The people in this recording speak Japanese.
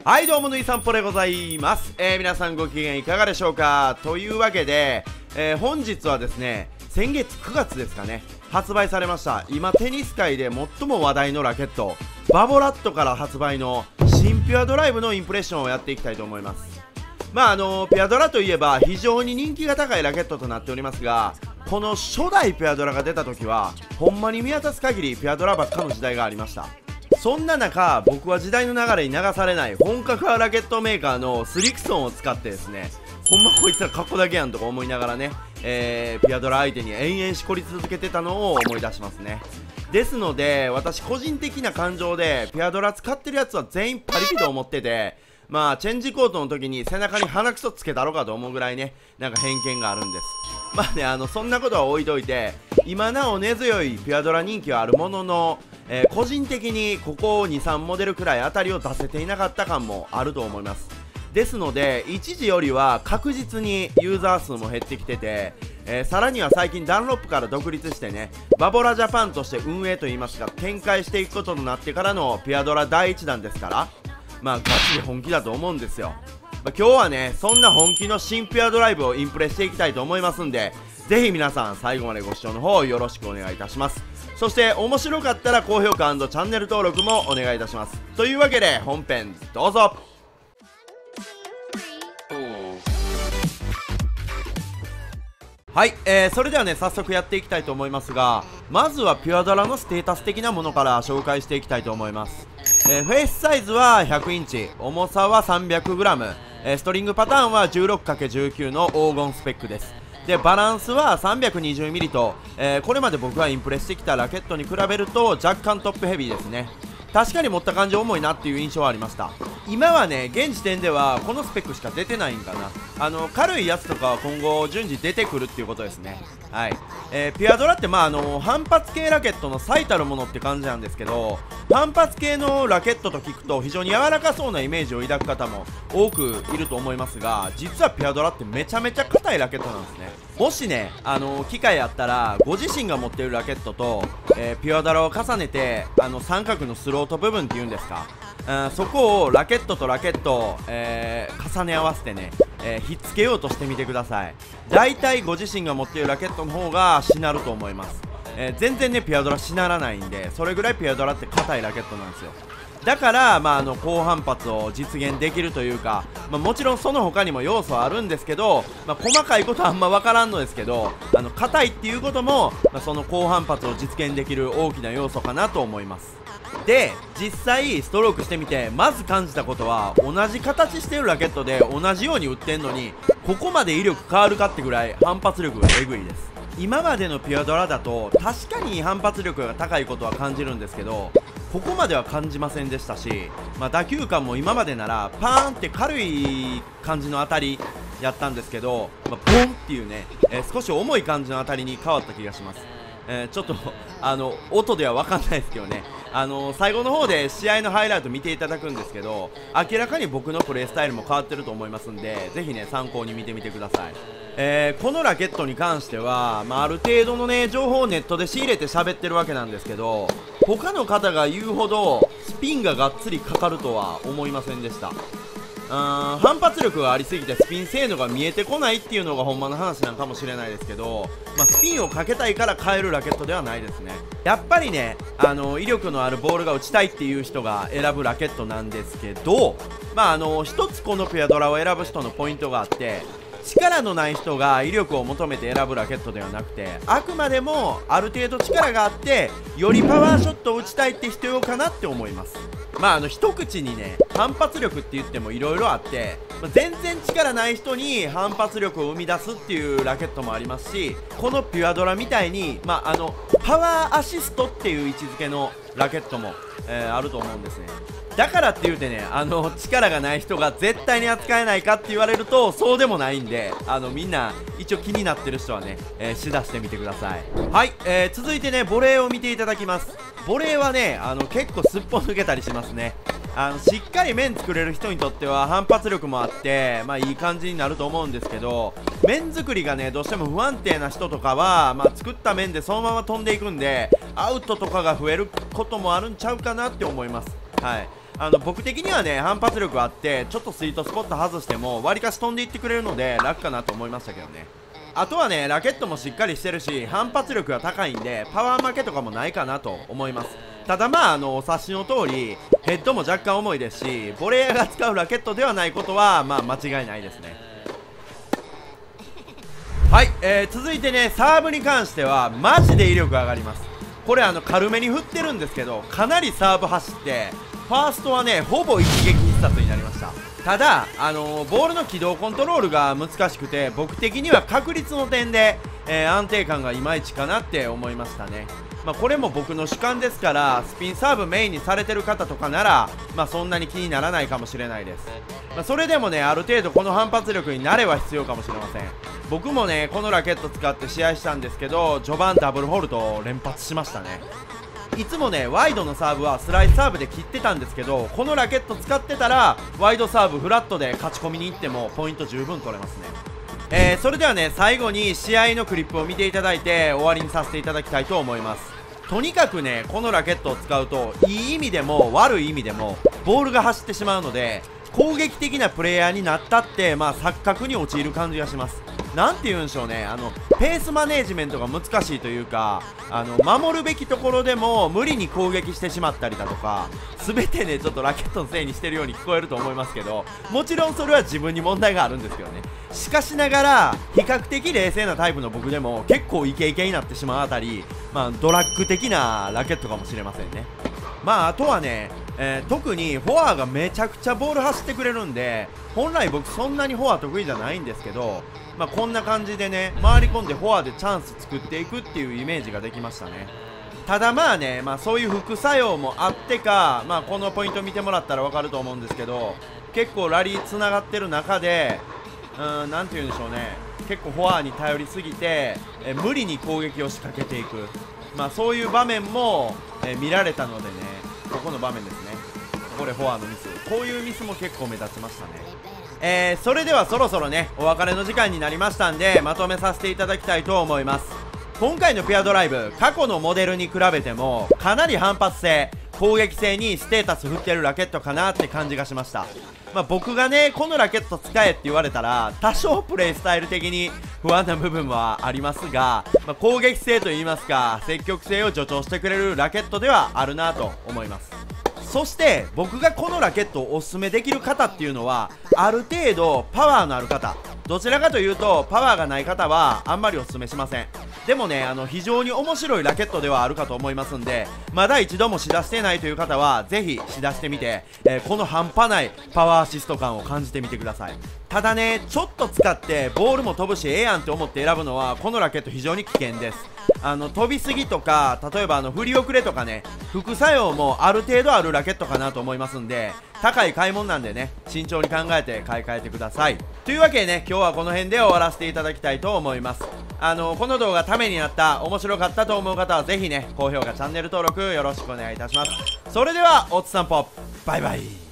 はいどうもぬいさんぽでございます。皆さんご機嫌いかがでしょうか。というわけで、本日はですね、先月9月ですかね、発売されました今テニス界で最も話題のラケットバボラットから発売の新ピュアドライブのインプレッションをやっていきたいと思います。ピュアドラといえば非常に人気が高いラケットとなっておりますが、この初代ピュアドラが出た時はほんまに見渡す限りピュアドラばっかの時代がありました。そんな中、僕は時代の流れに流されない本格派ラケットメーカーのスリクソンを使ってですね、ほんまこいつらカッコだけやんとか思いながらね、ピュアドラ相手に延々しこり続けてたのを思い出しますね。ですので私個人的な感情でピュアドラ使ってるやつは全員パリピと思ってて、チェンジコートの時に背中に鼻くそつけたろかと思うぐらいね、なんか偏見があるんです。そんなことは置いといて、今なお根強いピュアドラ人気はあるものの、個人的にここ2、3モデルくらい当たりを出せていなかった感もあると思います。ですので一時よりは確実にユーザー数も減ってきてて、さらには最近ダンロップから独立してね、バボラジャパンとして運営といいますか展開していくことになってからのピュアドラ第一弾ですから、ガチで本気だと思うんですよ。今日はね、そんな本気の新ピュアドライブをインプレしていきたいと思いますんで、ぜひ皆さん最後までご視聴の方よろしくお願いいたします。そして面白かったら高評価&チャンネル登録もお願いいたします。というわけで本編どうぞ。はい、それではね早速やっていきたいと思いますが、まずはピュアドラのステータス的なものから紹介していきたいと思います。フェイスサイズは100インチ、重さは 300g、ストリングパターンは 16×19 の黄金スペックです。でバランスは 320mm と、これまで僕がインプレスしてきたラケットに比べると若干トップヘビーですね。確かに持った感じ重いなっていう印象はありました。今はね現時点ではこのスペックしか出てないんかな。軽いやつとかは今後順次出てくるっていうことですね。はい、ピュアドラって反発系ラケットの最たるものって感じなんですけど、反発系のラケットと聞くと非常に柔らかそうなイメージを抱く方も多くいると思いますが、実はピュアドラってめちゃめちゃ硬いラケットなんですね。もしね機会あったらご自身が持っているラケットと、ピュアドラを重ねて三角のスロート部分っていうんですか、そこをラケットとラケットを、重ね合わせてね、ひっつけようとしてみてください。だいたいご自身が持っているラケットの方がしなると思います。全然ねピュアドラしならないんで、それぐらいピュアドラって硬いラケットなんですよ。だから高反発を実現できるというか、もちろんその他にも要素はあるんですけど、細かいことはあんま分からんのですけど、硬いっていうことも、その高反発を実現できる大きな要素かなと思います。で実際ストロークしてみてまず感じたことは、同じ形してるラケットで同じように打ってんのにここまで威力変わるかってぐらい反発力がえぐいです。今までのピュアドラだと確かに反発力が高いことは感じるんですけど、ここまでは感じませんでしたし、打球感も今までならパーンって軽い感じの当たりやったんですけど、ボンっていうね、少し重い感じの当たりに変わった気がします。ちょっと音では分かんないですけどね、最後の方で試合のハイライト見ていただくんですけど、明らかに僕のプレースタイルも変わってると思いますんで、ぜひね参考に見てみてください。このラケットに関しては、ある程度のね情報をネットで仕入れて喋ってるわけなんですけど、他の方が言うほどスピンががっつりかかるとは思いませんでした。反発力がありすぎてスピン性能が見えてこないっていうのがほんまの話なんかもしれないですけど、スピンをかけたいから変えるラケットではないですね。やっぱりね威力のあるボールが打ちたいっていう人が選ぶラケットなんですけど、一つこのピュアドラを選ぶ人のポイントがあって、力のない人が威力を求めて選ぶラケットではなくて、あくまでもある程度力があってよりパワーショットを打ちたいって人用かなって思います。一口にね反発力って言ってもいろいろあって、全然力ない人に反発力を生み出すっていうラケットもありますし、このピュアドラみたいにパワーアシストっていう位置づけのラケットも、あると思うんですね。だからって言うてね力がない人が絶対に扱えないかって言われるとそうでもないんで、みんな一応気になってる人はね、試打してみてください。はい、続いてねボレーを見ていただきます。ボレーはね結構すっぽ抜けたりしますね。しっかり面作れる人にとっては反発力もあっていい感じになると思うんですけど、面作りがねどうしても不安定な人とかは作った面でそのまま飛んでいくんでアウトとかが増えることもあるんちゃうかなって思います。はい、 僕的にはね反発力あってちょっとスイートスポット外してもわりかし飛んでいってくれるので楽かなと思いましたけどね。あとはねラケットもしっかりしてるし反発力が高いんでパワー負けとかもないかなと思います。ただお察しの通りヘッドも若干重いですしボレーが使うラケットではないことは間違いないですね。はい、続いてねサーブに関してはマジで威力上がります。これ軽めに振ってるんですけどかなりサーブ走ってファーストはねほぼ一撃必殺になりました。ただボールの軌道コントロールが難しくて僕的には確率の点で、安定感がいまいちかなって思いましたね。これも僕の主観ですからスピンサーブメインにされてる方とかならそんなに気にならないかもしれないです。それでもねある程度この反発力になれば必要かもしれません。僕もねこのラケット使って試合したんですけど序盤ダブルホールドを連発しましたね。いつもねワイドのサーブはスライスサーブで切ってたんですけどこのラケット使ってたらワイドサーブフラットで勝ち込みに行ってもポイント十分取れますね。それではね最後に試合のクリップを見ていただいて終わりにさせていただきたいと思います。とにかくねこのラケットを使うといい意味でも悪い意味でもボールが走ってしまうので攻撃的なプレイヤーになったって錯覚に陥る感じがします。なんて言うんでしょうねペースマネージメントが難しいというか守るべきところでも無理に攻撃してしまったりだとか全てねちょっとラケットのせいにしてるように聞こえると思いますけどもちろんそれは自分に問題があるんですけどね。しかしながら比較的冷静なタイプの僕でも結構イケイケになってしまうあたりドラッグ的なラケットかもしれませんね。あとはね特にフォアがめちゃくちゃボール走ってくれるんで本来僕そんなにフォア得意じゃないんですけどこんな感じでね回り込んでフォアでチャンス作っていくっていうイメージができましたね。ただそういう副作用もあってかこのポイント見てもらったら分かると思うんですけど結構ラリーつながってる中でなんて言うんでしょうね結構フォアに頼りすぎて無理に攻撃を仕掛けていくそういう場面も見られたのでねここの場面ですねこれフォアのミスこういうミスも結構目立ちましたね。それではそろそろねお別れの時間になりましたんでまとめさせていただきたいと思います。今回のペアドライブ過去のモデルに比べてもかなり反発性攻撃性にステータス振ってるラケットかなって感じがしました。僕がねこのラケット使えって言われたら多少プレイスタイル的に不安な部分はありますが、攻撃性といいますか積極性を助長してくれるラケットではあるなと思います。そして僕がこのラケットをおすすめできる方っていうのはある程度パワーのある方どちらかというとパワーがない方はあんまりおすすめしません。でもね非常に面白いラケットではあるかと思いますんでまだ一度もしだしてないという方はぜひしだしてみて、この半端ないパワーアシスト感を感じてみてください。ただねちょっと使ってボールも飛ぶしええやんって思って選ぶのはこのラケット非常に危険です。飛びすぎとか例えば振り遅れとかね副作用もある程度あるラケットかなと思いますんで高い買い物なんでね慎重に考えて買い替えてください。というわけでね今日はこの辺で終わらせていただきたいと思います。この動画ためになった面白かったと思う方はぜひね高評価チャンネル登録よろしくお願いいたします。それではおつ散歩バイバイ。